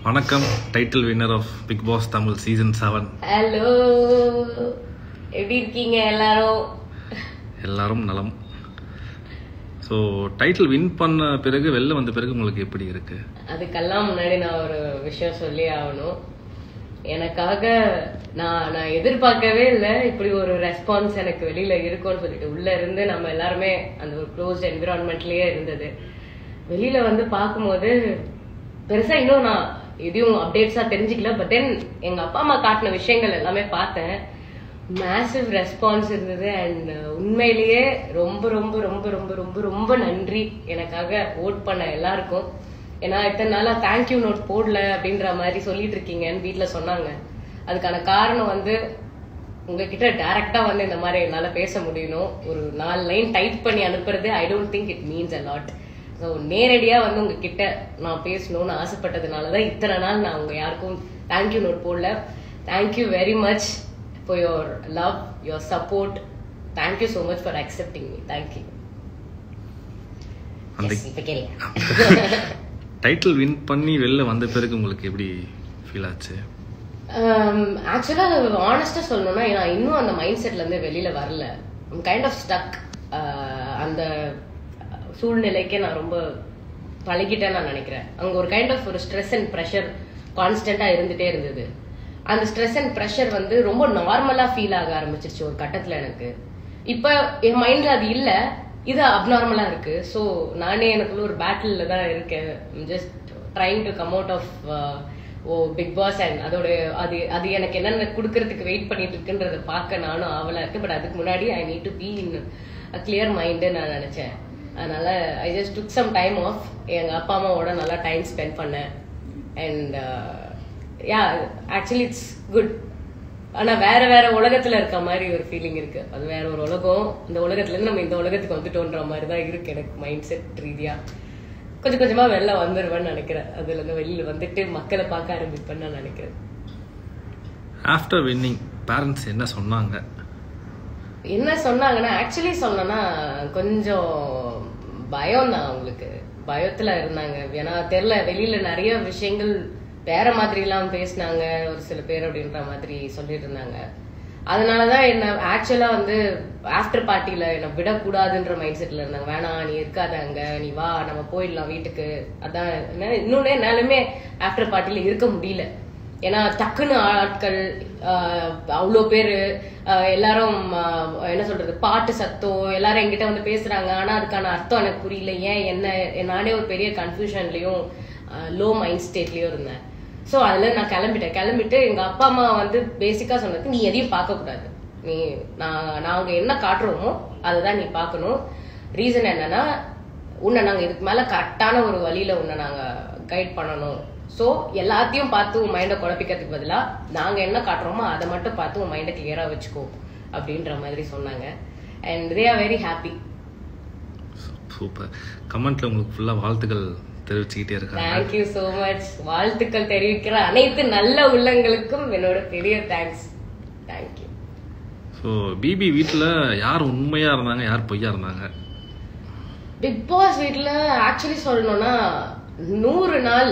வணக்கம். Title winner of Bigg Boss Tamil season 7. Hello, எப்படி இருக்கீங்க எல்லாரும்? எல்லாரும் நலம். ஸோ டைட்டில் வின் பண்ண பிறகு, வெளில வந்த பிறகு உங்களுக்கு எப்படி இருக்கு? அதுக்கெல்லாம் முன்னாடி நான் ஒரு விஷயம் சொல்லி ஆகணும். எனக்காக நான் எதிர்பார்க்கவே இல்லை இப்படி ஒரு ரெஸ்பான்ஸ் எனக்கு வெளியில இருக்கும்னு சொல்லிட்டு. உள்ள இருந்து நம்ம எல்லாருமே அந்த ஒரு க்ளோஸ்ட் என்விரான்மெண்ட்லயே இருந்தது. வெளியில வந்து பார்க்கும்போது பெருசா இன்னும் நான் எதையும் அப்டேட்ஸா தெரிஞ்சுக்கல. பட் தென் எங்க அப்பா அம்மா காட்டின விஷயங்கள் எல்லாமே பார்த்தேன். மேசிவ் ரெஸ்பான்ஸ் இருந்தது. அண்ட் உண்மையிலேயே ரொம்ப ரொம்ப ரொம்ப ரொம்ப ரொம்ப ரொம்ப நன்றி எனக்காக ஓட் பண்ண எல்லாருக்கும். ஏன்னா இத்தனை நாளா தேங்க்யூ நோட் போடல அப்படின்ற மாதிரி சொல்லிட்டு இருக்கீங்கன்னு வீட்டுல சொன்னாங்க. அதுக்கான காரணம் வந்து உங்ககிட்ட டைரக்டா வந்து இந்த மாதிரி என்னால பேச முடியணும். ஒரு 4 லைன் டைப் பண்ணி அனுப்புறது I don't think it means a lot. So நேரடியா வந்து உங்ககிட்ட நான் பேசணும்னு ஆசைப்பட்டதுனாலதான் இத்தனை நாள் நான் உங்க யாருக்கும் தேங்க்யூ நோட் போடல. Thank you very much for your love, your support. Thank you so much for accepting me. Thank you. Title win பண்ணி வெளில வந்த பிறகு உங்களுக்கு எப்படி ஃபீல் ஆச்சு? ஆக்சுவலா ஆனஸ்டா சொல்லணும்னா நான் இன்னும் அந்த மைண்ட் செட்ல இருந்து வெளியில வரல. Kind of stuck. அந்த சூழ்நிலைக்கே நான் ரொம்ப பழகிட்டேன்னு நான் நினைக்கிறேன். அங்க ஒரு கைண்ட் ஆஃப் ஒரு ஸ்ட்ரெஸ் அண்ட் ப்ரெஷர் கான்ஸ்டன்டா இருந்துட்டே இருந்தது. அந்த ஸ்ட்ரெஸ் அண்ட் ப்ரெஷர் வந்து ரொம்ப நார்மலா ஃபீல் ஆக ஆரம்பிச்சிருச்சு ஒரு கட்டத்துல எனக்கு. இப்ப என் மைண்ட்ல அது இல்ல, இது அப்நார்மலா இருக்கு. ஸோ நானே எனக்குள்ள ஒரு பேட்டில்ல தான் இருக்கேன். Just trying to come out of Bigg Boss. And அதோட அது எனக்கு என்னென்ன கொடுக்கறதுக்கு வெயிட் பண்ணிட்டு இருக்குன்றத பார்க்க நானும் ஆவலா இருக்கு. பட் அதுக்கு முன்னாடி I need to be in a clear mind நான் நினைச்சேன். அதனால I just took some time off. எங்க அப்பா அம்மாவோட நல்லா டைம் ஸ்பெண்ட் பண்ணேன். And actually it's good. ஆனா வேற வேற உலகத்துல இருக்க மாதிரி ஒரு ஃபீலிங் இருக்கு. அது வேற ஒரு உலகம். இந்த உலகத்துல இருந்து நம்ம இந்த உலகத்துக்கு வந்துட்டோன்ற மாதிரி தான் இருக்கு எனக்கு மைண்ட் செட் ரீதியா. கொஞ்சம் கொஞ்சமா வெளில வந்துருவேன்னு நினைக்கிறேன். அதுல இருந்து வெளியில வந்துட்டு மக்களை பார்க்க ஆரம்பிப்பேன்னு நான் நினைக்கிறேன். ஆஃப்டர் வின்னிங் பேரண்ட்ஸ் என்ன சொன்னாங்க? என்ன சொன்னாங்கன்னா, ஆக்சுவலி சொன்னா கொஞ்சம் பயம் தான். அவங்களுக்கு பயத்துல இருந்தாங்க. ஏன்னா தெரியல, வெளியில நிறைய விஷயங்கள் வேற மாதிரி எல்லாம் பேசினாங்க ஒரு சில பேர் அப்படின்ற மாதிரி சொல்லிட்டு இருந்தாங்க. அதனாலதான் என்ன ஆக்சுவலா வந்து ஆஃப்டர் பார்ட்டில என்ன விடக்கூடாதுன்ற மைண்ட் செட்ல இருந்தாங்க. வேணாம், நீ இருக்காத அங்க, நீ வா, நம்ம போயிடலாம் வீட்டுக்கு. அதான் இன்னொன்னு, என்னாலுமே ஆஃப்டர் பார்ட்டில இருக்க முடியல. ஏன்னா டக்குன்னு ஆட்கள் அவ்வளோ பேரு, எல்லாரும் என்ன சொல்றது, பாட்டு சத்தம், எல்லாரும் என்கிட்ட வந்து பேசுறாங்க. ஆனா அதுக்கான அர்த்தம் எனக்கு புரியல. ஏன் என்ன, நானே ஒரு பெரிய கன்ஃபியூஷன்லயும் லோ மைண்ட் ஸ்டேட்லயும் இருந்தேன். ஸோ அதுல நான் கிளம்பிட்டு எங்க அப்பா அம்மா வந்து பேசிக்கா சொன்னது, நீ எதையும் பார்க்க கூடாது, நீ நாங்க என்ன காட்டுறோமோ அதுதான் நீ பார்க்கணும். ரீசன் என்னன்னா, உன்னை நாங்க இதுக்கு மேல கரெக்டான ஒரு வழியில உன்னை நாங்க கைட் பண்ணணும். ஸோ எல்லாத்தையும் பார்த்து உன் மைண்டை குழப்பிக்கிறதுக்கு பதிலா நாங்க என்ன காட்டுறோமோ அதை மட்டும் பார்த்து உன் மைண்டை கிளியரா வச்சுக்கோ அப்படின்ற மாதிரி சொன்னாங்க. And they are very happy. Super. கமெண்ட்ல உங்களுக்கு ஃபுல்லா வாழ்த்துக்கள் தெரிவிச்சுக்கிட்டே இருக்காங்க. Thank you so much. வாழ்த்துக்கள் தெரிவிக்கிற அனைத்து நல்ல உள்ளங்களுக்கும் என்னோட பெரிய தேங்க்ஸ். தேங்க்யூ. ஸோ பிபி வீட்டில் யார் உண்மையா இருந்தாங்க, யார் பொய்யா இருந்தாங்க? பிக் பாஸ் வீட்டில் ஆக்சுவலி சொல்லணும்னா 100 நாள்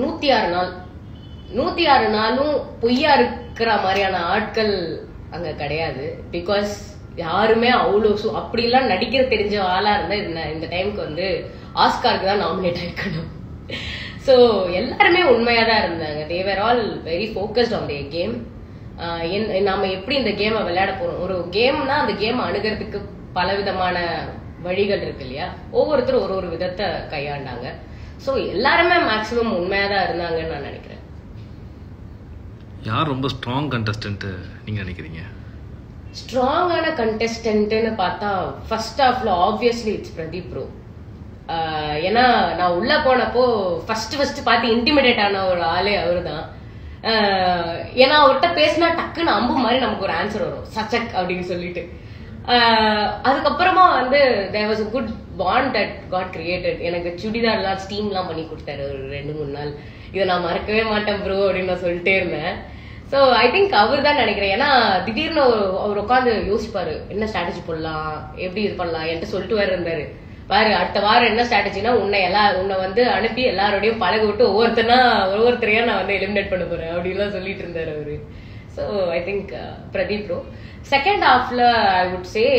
106 நாளும் பொய்யா இருக்கிற மாதிரியான ஆட்கள் அங்க கிடையாது. பிகாஸ் யாருமே அவ்வளோ அப்படிலாம் நடிக்கிற தெரிஞ்ச ஆளா இருந்தா இந்த டைமுக்கு வந்து ஆஸ்காருக்கு தான் நாமினேட் ஆயிருக்கணும். ஸோ எல்லாருமே உண்மையா தான் இருந்தாங்க. They were all very focused on their game. நாம எப்படி இந்த கேமை விளையாட போறோம், ஒரு கேம்னா அந்த கேம் அணுகிறதுக்கு பலவிதமான வழிகள் இருக்கு இல்லையா, ஒவ்வொருத்தரும் ஒரு ஒரு விதத்தை கையாண்டாங்க. ஸோ எல்லாருமே மேக்சிமம் உண்மையா தான் இருந்தாங்கன்னு நான் நினைக்கிறேன். யார் ரொம்ப ஸ்ட்ராங் கண்டஸ்டன்ட் நீங்க நினைக்கிறீங்க? ஸ்ட்ராங்கான கண்டெஸ்டன்ட்னு பார்த்தா ஃபர்ஸ்ட் ஹாஃப்ல ஆப்வியஸ்லி இட்ஸ் பிரதீப் ப்ரோ. ஏன்னா நான் உள்ள போனப்போ ஃபர்ஸ்ட் பார்த்து இன்டிமிடேட் ஆன ஒரு ஆளே அவரு தான். ஏன்னா அவர்கிட்ட பேசினா டக்குன்னு அம்பு மாதிரி நமக்கு ஒரு ஆன்சர் வரும், சச்சக் அப்படின்னு சொல்லிட்டு. அதுக்கப்புறமா வந்து there was a good bond that got created. எனக்கு சுடிதார்லாம் ஸ்டீம்லாம் பண்ணி கொடுத்தாரு ஒரு 2-3 நாள். இதை நான் மறக்கவே மாட்டேன் ப்ரோ அப்படின்னு நான் சொல்லிட்டே இருந்தேன். ஸோ ஐ திங்க் அவர் தான் நினைக்கிறேன். ஏன்னா திடீர்னு அவர் உட்காந்து யோசிப்பாரு, என்ன ஸ்ட்ராட்டஜி போடலாம், எப்படி இது பண்ணலாம் என்கிட்ட சொல்லிட்டு வேற இருந்தாரு. பாரு அடுத்த வாரம் என்ன ஸ்ட்ராட்டஜினா உன்னை வந்து அனுப்பி எல்லாரோடையும் பழக விட்டு ஒவ்வொருத்தரையா நான் வந்து எலிமினேட் பண்ண போறேன் அப்படின்லாம் சொல்லிட்டு இருந்தாரு அவரு. So I think Pradeep bro. Second ஹாஃப்ல I would say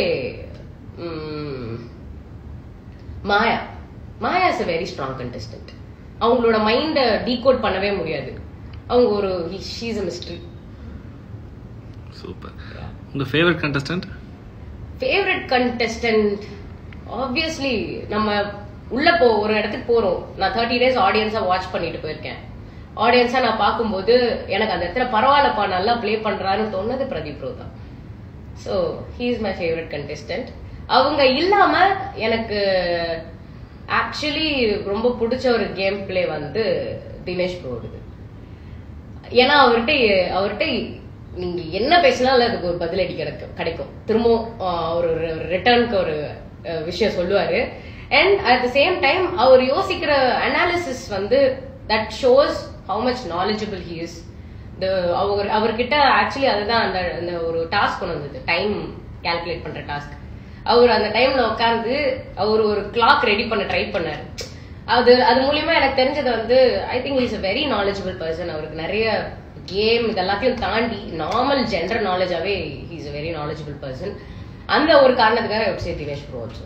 Maya is a very strong contestant. அவங்களோட மைண்டை டீகோட் பண்ணவே முடியாது. அவங்க ஒரு she is a mystery. Super. உங்க favourite contestant? Favourite contestant obviously நம்ம ஒரு இடத்துக்கு போறோம். நான் 30 days ஆடியன்ஸா வாட்ச் பண்ணிட்டு போயிருக்கேன். ஆடியன்ஸா நான் பார்க்கும்போது எனக்கு அந்த இடத்துல பரவாயில்லப்பா நல்லா பிளே பண்றாருன்னு தோணுது பிரதீப் ப்ரோ தான். So he is my favourite contestant. அவங்க இல்லாம எனக்கு ஆக்சுவலி ரொம்ப பிடிச்ச ஒரு கேம் பிளே வந்து தினேஷ் ப்ரோடுது. ஏன்னா அவர்கிட்ட நீங்க என்ன பேசினாலும் அதுக்கு ஒரு பதிலடி கிடைக்கும். திரும்பவும் ஒரு ரிட்டர்னுக்கு ஒரு விஷயம் சொல்லுவாரு. And at the same time அவர் யோசிக்கிற அனாலிசிஸ் வந்து that shows how much knowledgeable he is. அவர்கிட்ட ஆக்சுவலி அதுதான் அந்த ஒரு டாஸ்க் கொண்டு வந்தது, டைம் கால்குலேட் பண்ற டாஸ்க். அவர் அந்த டைம்ல உட்காந்து அவர் ஒரு கிளாக் ரெடி பண்ண ட்ரை பண்ணாரு. அது மூலியமா எனக்கு தெரிஞ்சது வந்து I think is a very knowledgeable person. அவருக்கு நிறைய கேம் இதெல்லாத்தையும் தாண்டி நார்மல் ஜென்ரல் நாலேஜாவே he is a very knowledgeable person. அந்த ஒரு காரணத்துக்காக I would say Dinesh bro also.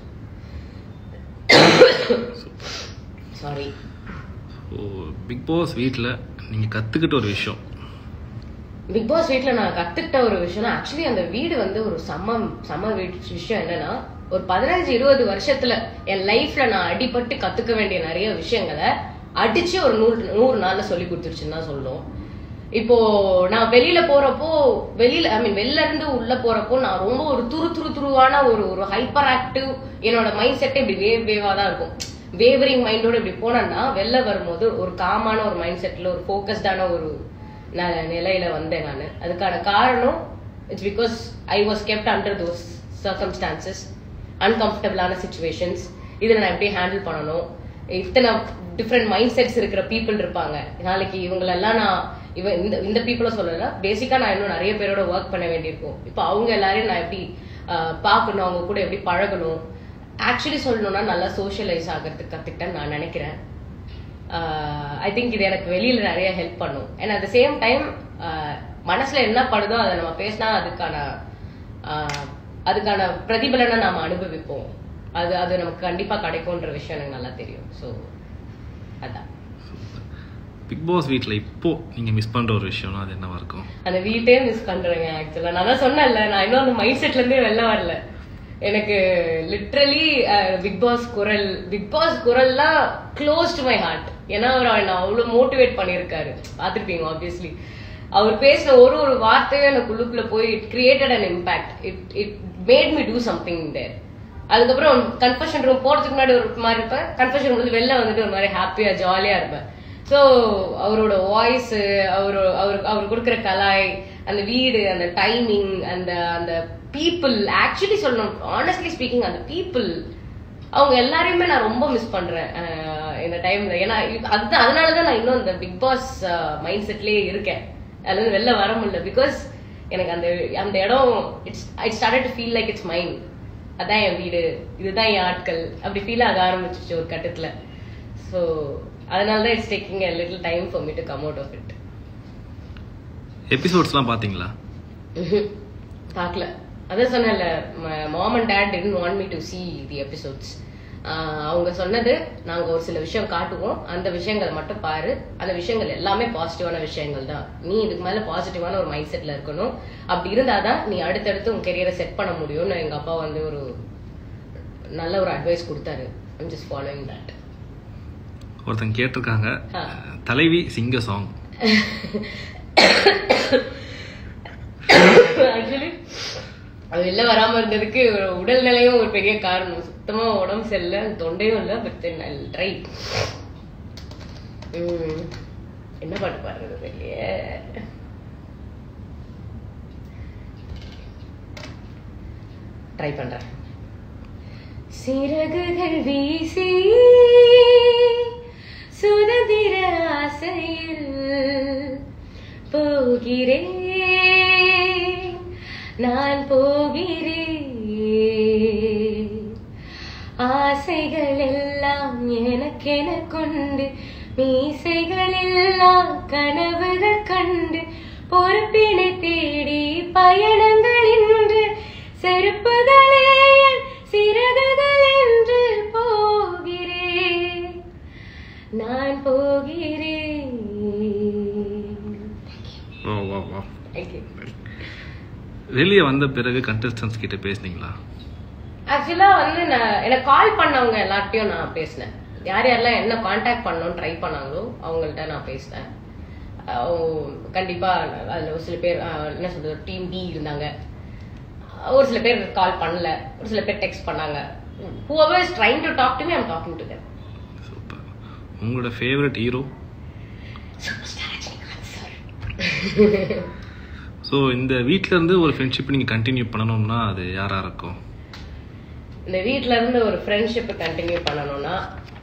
Sorry. Bigg Boss வீட்ல நீங்க கத்துக்கிட்ட ஒரு விஷயம்? பிக் பாஸ் வீட்ல நான் கத்துக்கிட்ட ஒரு விஷயம் ஆக்சுவலி அந்த வீடு வந்து ஒரு செம்ம விஷயம். என்னன்னா ஒரு 15-20 வருஷத்துல என் லைஃப்ல நான் அடிபட்டு கத்துக்க வேண்டிய நிறைய விஷயங்களை அடிச்சு ஒரு 100 நாள்ல சொல்லி கொடுத்துருச்சுன்னு தான் சொல்லணும். இப்போ நான் வெளியில போறப்போ வெளில இருந்து உள்ள போறப்போ நான் ரொம்ப ஒரு துருவான ஒரு ஹைப்பர் ஆக்டிவ், என்னோட மைண்ட் செட்டே இப்படி வேவா தான் இருக்கும். வேவரிங் மைண்டோட இப்படி போனேன்னா வெளில வரும்போது ஒரு காமான ஒரு மைண்ட் செட்ல ஒரு போக்கஸ்டான ஒரு நிலையில வந்தேன் நான். அதுக்கான காரணம் it's because I was kept under those circumstances, அன்கம்ஃபர்டபுளான சிச்சுவேஷன்ஸ். இதில் நான் எப்படி ஹேண்டில் பண்ணணும், இத்தனை டிஃப்ரெண்ட் மைண்ட் செட்ஸ் இருக்கிற பீப்புள் இருப்பாங்க. நாளைக்கு இவங்களெல்லாம் நான் இந்த பீப்புளை சொல்லல, பேசிக்கா நான் இன்னும் நிறைய பேரோட ஒர்க் பண்ண வேண்டியிருக்கும். இப்போ அவங்க எல்லாரையும் நான் எப்படி பார்க்கணும், அவங்க கூட எப்படி பழகணும், ஆக்சுவலி சொல்லணும்னா நல்லா சோஷியலைஸ் ஆகிறதுக்கு கற்றுக்கிட்டேன்னு நான் நினைக்கிறேன். ஐ திங்க் இது எனக்கு வெளியில நிறைய ஹெல்ப் பண்ணும். And at the same time மனசுல என்ன படுதோ அதை நம்ம பேசினா அதுக்கான பிரதிபலனை நாம அனுபவிப்போம். அது நமக்கு கண்டிப்பா கிடைக்கும்ன்ற விஷயம் எனக்கு நல்லா தெரியும். ஸோ அதான் பிக் பாஸ் வீட்ல இப்போ நீங்க மிஸ் பண்ற ஒரு விஷயம்னா அது என்னவா இருக்கும்? அந்த வீட்டே மிஸ் பண்றேங்க. ஆக்சுவலா நான் தான் சொன்னேன்ல, நான் இன்னும் அந்த மைண்ட் செட்ல இருந்தே வெளில வரல. எனக்கு லிட்ரலி பிக் பாஸ் குரல்லாம் க்ளோஸ் டு மை ஹார்ட். ஏன்னா அவர் என்ன அவ்வளவு மோட்டிவேட் பண்ணியிருக்காரு, பார்த்துருப்பீங்க ஆப்வியஸ்லி. அவர் பேசின ஒரு வார்த்தையும் எனக்கு உள்ளுக்குள்ள போய் it created an impact. It made me do something there. அதுக்கப்புறம் கன்ஃபெஷன் ரூம் போறதுக்கு முன்னாடி ஒரு மாதிரி இருப்பேன், கன்ஃபெஷன் ரூம் வெளில வந்துட்டு ஒரு மாதிரி ஹாப்பியா ஜாலியா இருப்பேன். ஸோ அவரோட வாய்ஸ், அவர் கொடுக்குற கலாய், அந்த வீடு, அந்த டைமிங், அந்த பீப்புள், ஆக்சுவலி சொல்லணும் ஆனஸ்ட்லி ஸ்பீக்கிங் அந்த பீப்புள் அவங்க எல்லாரையுமே நான் ரொம்ப மிஸ் பண்றேன் இந்த டைம்ல. ஏன்னா அதனாலதான் நான் இன்னும் அந்த பிக் பாஸ் மைண்ட் செட்லயே இருக்கேன். அதுல வெளில வர முடியல. பிகாஸ் எனக்கு அந்த இடம் it's started to feel like it's mind. அதான் என் வீடு, இதுதான் என் ஆட்கள், அப்படி ஃபீல் ஆக ஆரம்பிச்சிச்சு ஒரு கட்டத்துல. ஸோ அதனாலதான் it's taking a little time for me to come out of it. எபிசோட்ஸ்லாம் பாத்தீங்களா? பார்க்கல. அதான் சொன்னேன்ல, mom and dad didn't want me to see the episodes. அவங்க சொன்னது, நாங்க ஒரு சில விஷயம் காட்டுவோம், அந்த விஷயங்கள் மட்டும் பாரு, அந்த விஷயங்கள் எல்லாமே பாசிட்டிவான விஷயங்கள் தான், நீ இதுக்கு மேல பாசிட்டிவான ஒரு மைண்ட் செட்ல இருக்கணும், அப்படி இருந்தாதான் நீ அடுத்தடுத்து உன் கெரியரை செட் பண்ண முடியும்னு எங்க அப்பா வந்து ஒரு நல்ல ஒரு அட்வைஸ் கொடுத்தாரு. I'm just following that. ஒருத்தங்க கேட்டிருக்காங்க, தலைவி சிங்க சாங். ஆக்சுவலி அது வெளில வராம இருந்ததுக்கு உடல்நிலையும் ஒரு பெரிய காரணம். சுத்தமா உடம்பு சரியில்லை, தொண்டையும் இல்லை. பட் ட்ரை என்ன பாட்டு பாடுறது இல்லையே. ட்ரை பண்றேன். சிறகுகள் வீசி சுதந்திர ஆசையில் போகிறேன், நான் போகிறேன், ஆசை ஆசைகள் எல்லாம் எனக்கென கொண்டு மீசைகள் எல்லாம் கனவுகள் கண்டு பொறுப்பினை தேடி பயணங்கள் இன்று செருப்புகளே சிறகுகள் என்று போகிறேன் நான் போகிறேன். வெளியே வந்த பிறகு கண்டஸ்டன்ஸ் கிட்ட பேசுனீங்களா? ஆக்சுவலா வந்து எனக்கு கால் பண்ணவங்க எல்லார்ட்டையும் நான் பேசினேன். யார் யாரெல்லாம் என்ன கான்டாக்ட் பண்ணணும்னு ட்ரை பண்ணாங்களோ அவங்கள்ட்ட நான் பேசினேன். கண்டிப்பா அதுல ஒரு சில பேர் என்ன சொல்றது டீம் பி இருந்தாங்க, ஒரு சில பேர் கால் பண்ணல, ஒரு சில பேர் டெக்ஸ்ட் பண்ணாங்க. whoever is trying to talk to me I'm talking to them. சூப்பர். உங்களோட favourite hero? Superstar Rajinikanth sir. So இந்த வீட்டில இருந்து ஒரு ஃப்ரெண்ட்ஷிப் நீங்க கண்டினியூ பண்ணணும்னா அது யாரா இருக்கும்? இந்த வீட்டில இருந்து ஒரு ஃப்ரெண்ட்ஷிப் கண்டினியூ பண்ணணும்னா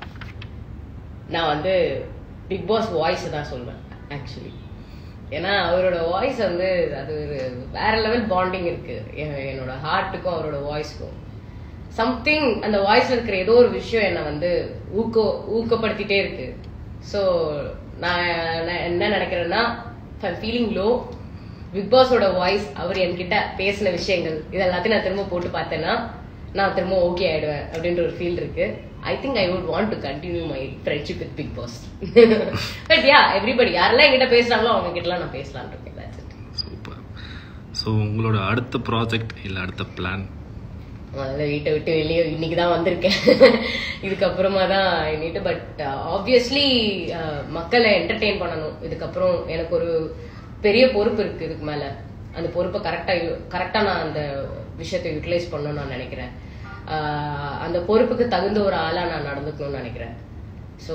நான் வந்து பிக் பாஸ் வாய்ஸ் தான் சொல்வேன் ஆக்சுவலி. ஏன்னா அவரோட வாய்ஸ் வந்து அது ஒரு வேற லெவல் பாண்டிங் இருக்கு என்னோட ஹார்ட்டுக்கும் அவரோட வாய்ஸ்க்கும். சம்திங் அந்த வாய்ஸ்ல இருக்கிற ஏதோ ஒரு விஷயம் என்னை வந்து ஊக்கப்படுத்திட்டே இருக்கு. ஸோ நான் என்ன நினைக்கிறேன்னா ஃபீலிங் லோ, பிக் பாஸோட வாய்ஸ் அவர் என்கிட்ட பேசின விஷயங்கள் இது எல்லாத்தையும் நான் திரும்ப போட்டு பார்த்தேன்னா நான் திரும்ப ஓகே ஆயிடுவேன் அப்படின்ற ஒரு ஃபீல் இருக்கு. I think I would want to continue my friendship with Big Boss. But yeah, everybody யாரெல்லாம் என்கிட்ட பேசுறாங்களோ அவங்க கிட்டலாம் நான் பேசலாம்னு இருக்கேன். That's it. சூப்பர். ஸோ உங்களோட அடுத்த ப்ராஜெக்ட் இல்லை அடுத்த பிளான்? முதல்ல வீட்டை விட்டு வெளியே இன்னைக்கு தான் வந்திருக்கேன். இதுக்கப்புறமா தான் இன்னிட்டு. பட் ஆப்வியஸ்லி மக்களை என்டர்டெயின் பண்ணணும். இதுக்கப்புறம் எனக்கு ஒரு பெரிய பொறுப்பு இருக்கு. இதுக்கு மேல அந்த பொறுப்பை கரெக்டா நான் அந்த விஷயத்தை யூட்டிலைஸ் பண்ணணும்னு நான் நினைக்கிறேன். அந்த பொறுப்புக்கு தகுந்த ஒரு ஆளா நான் நடந்துக்கணும்னு நினைக்கிறேன். ஸோ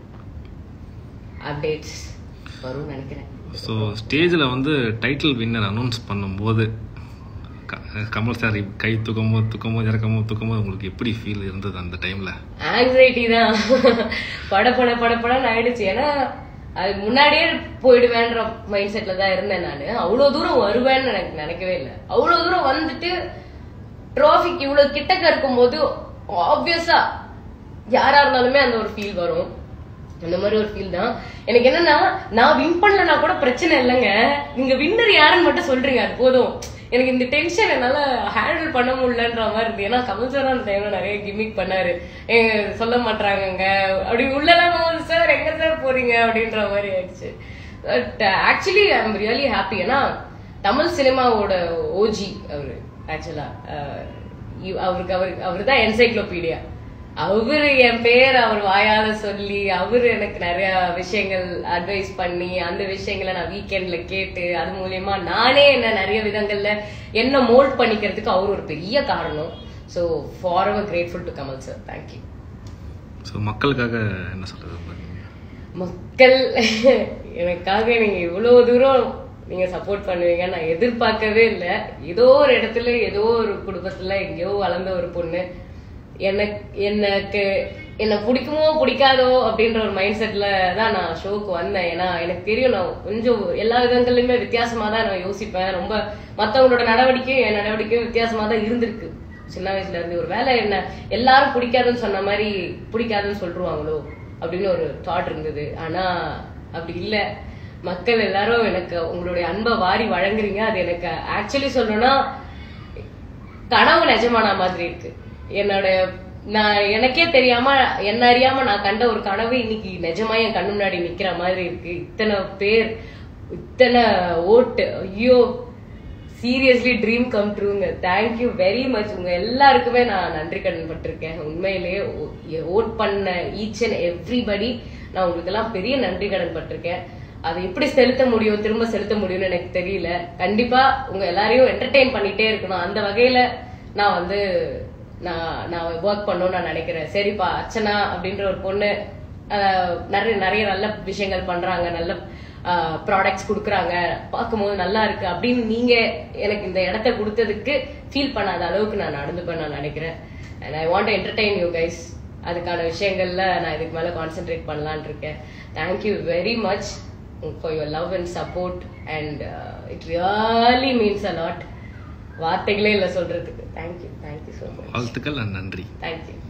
அப்டேட்ஸ் வரும்னு நினைக்கிறேன். ஸோ ஸ்டேஜில் வந்து டைட்டில் வின்னர் அனௌன்ஸ் பண்ணும்போது கமல் சார் கை தூக்கமோ இறக்கமோ உங்களுக்கு எப்படி ஃபீல் இருந்தது அந்த டைம்ல? ஆங்ஸைட்டி தான். படப்படன்னு ஆயிடுச்சு. ஏன்னா அது முன்னாடியே போயிடுவேன்ற மைண்ட் செட்ல தான் இருந்தேன் நான். அவ்வளவு தூரம் வருவேன்னு எனக்கு நினைக்கவே இல்லை. அவ்வளவு தூரம் வந்துட்டு ட்ராஃபிக் இவ்வளவு கிட்டக்க இருக்கும் போது ஆப்வியஸா யாரா இருந்தாலுமே அந்த ஒரு ஃபீல் வரும். அந்த மாதிரி ஒரு ஃபீல் தான் எனக்கு. என்னன்னா நான் வின் பண்ணலன்னா கூட பிரச்சனை இல்லைங்க, நீங்க வின்னர் யாருன்னு மட்டும் சொல்றீங்க அது போதும். எனக்கு இந்த டென்ஷன் என்னால ஹேண்டில் பண்ண முடியலன்ற மாதிரி இருக்கு. ஏன்னா கமல் சார் அந்த டைம்ல நிறைய கிமிக் பண்ணாரு. சொல்ல மாட்டாங்க அப்படி உள்ளலாம் போகுது, சார் எங்க சார் போறீங்க அப்படின்ற மாதிரி ஆயிடுச்சு. But actually I am really happy. ஏன்னா தமிழ் சினிமாவோட ஓஜி அவரு. ஆக்சுவலா அவரு தான் என்சைக்ளோபீடியா. அவரு என் பேர் அவர் வாயால சொல்லி அவரு எனக்கு நிறைய விஷயங்கள் அட்வைஸ் பண்ணி அந்த விஷயங்களை நான் வீக்கெண்ட்ல கேட்டு அது மூலியமா நானே என்ன நிறைய விதங்கள்ல என்ன மோல்ட் பண்ணிக்கிறதுக்கு அவர் ஒரு பெரிய காரணம். So far ever grateful to Kamal sir. Thank you. So மக்களுக்காக என்ன சொல்றது? மக்கள் எனக்காக நீங்க இவ்வளவு தூரம் நீங்க சப்போர்ட் பண்ணுவீங்க நான் எதிர்பார்க்கவே இல்லை. ஏதோ ஒரு இடத்துல ஏதோ ஒரு குடும்பத்துல எங்கேயோ வளர்ந்த ஒரு பொண்ணு எனக்கு என்ன பிடிக்குமோ பிடிக்காதோ அப்படின்ற ஒரு மைண்ட் செட்ல தான் நான் ஷோக்கு வந்தேன். ஏன்னா எனக்கு தெரியும் நான் கொஞ்சம் எல்லா விதங்கள்லயுமே வித்தியாசமா தான் நான் யோசிப்பேன். ரொம்ப மத்தவங்களோட நடவடிக்கையும் என் நடவடிக்கையும் வித்தியாசமா தான் இருந்திருக்கு சின்ன வயசுல இருந்து. ஒரு வேலை என்ன எல்லாரும் பிடிக்காதுன்னு சொன்ன மாதிரி பிடிக்காதுன்னு சொல்லிருவாங்களோ அப்படின்னு ஒரு தாட் இருந்தது. ஆனா அப்படி இல்லை. மக்கள் எல்லாரும் எனக்கு உங்களுடைய அன்பை வாரி வழங்குறீங்க. அது எனக்கு ஆக்சுவலி சொல்லணும்னா கனவு நிஜமான மாதிரி இருக்கு. நான் எனக்கே தெரியாம என்ன அறியாம நான் கண்ட ஒரு கனவு இன்னைக்கு நிஜமா என் கண்ணு முன்னாடி நிக்கிற மாதிரி இருக்கு. இத்தனை பேர், இத்தனை ஓட்டு, ஐயோ சீரியஸ்லி ட்ரீம் கம் ட்ரூங்க. Thank you very much. உங்க எல்லாருக்குமே நான் நன்றி கடன் பட்டிருக்கேன். உண்மையிலேயே ஓட் பண்ண ஈச் அண்ட் எவ்ரிபடி நான் உங்களுக்கு எல்லாம் பெரிய நன்றி கடன் பட்டிருக்கேன். அதை எப்படி செலுத்த முடியும், திரும்ப செலுத்த முடியும்னு எனக்கு தெரியல. கண்டிப்பா உங்க எல்லாரையும் என்டர்டெயின் பண்ணிட்டே இருக்கணும். அந்த வகையில நான் வந்து நான் ஒர்க் பண்ணணும்னு நான் நினைக்கிறேன். சரிப்பா அர்ச்சனா அப்படின்ற ஒரு பொண்ணு நிறைய நல்ல விஷயங்கள் பண்றாங்க, நல்ல ப்ராடக்ட்ஸ் கொடுக்குறாங்க, பார்க்கும்போது நல்லா இருக்கு அப்படின்னு நீங்க எனக்கு இந்த இடத்த கொடுத்ததுக்கு ஃபீல் பண்ணாத அளவுக்கு நான் நடந்துப்பேன் நான் நினைக்கிறேன். And I want to entertain you guys. அதுக்கான விஷயங்கள்ல நான் இதுக்கு மேல கான்சென்ட்ரேட் பண்ணலான் இருக்கேன். Thank you very much for your love and support and it really means a lot. வார்த்தைகளே இல்லை சொல்றதுக்கு. Thank you so much. வாழ்த்துக்கள், நன்றி. தேங்க்யூ.